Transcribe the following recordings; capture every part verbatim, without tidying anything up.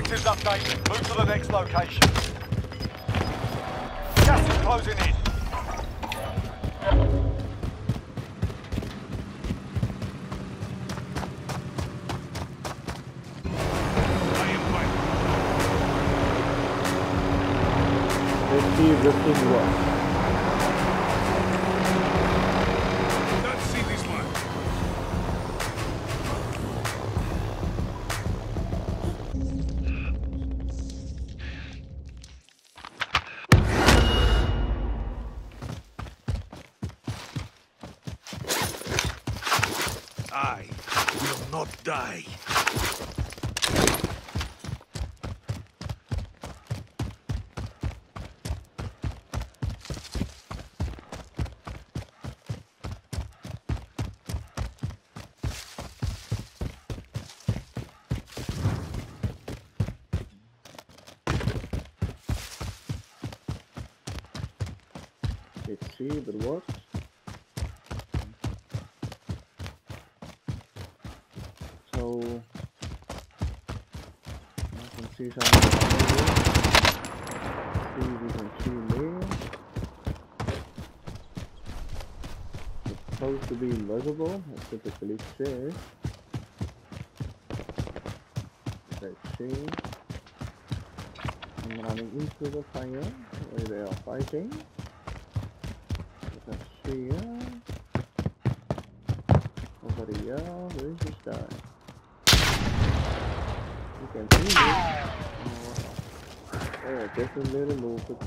Objectives updated. Move to the next location. Gas is closing in. Let's see if this thing works. Let's see this one. I will not die. Let's see if it works. So I can see something here. See if we can see there. It's supposed to be invisible, it typically says. Let's see. I'm running into the fire where they are fighting. Let's see here. Over here, where is this guy? You can see him. Oh, oh definitely remove it.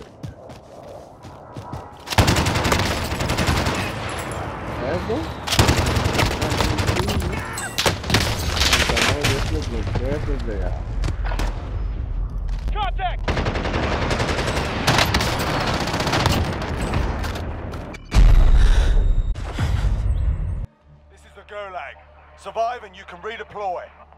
There go. There. Contact! This is the Gulag. Survive and you can redeploy.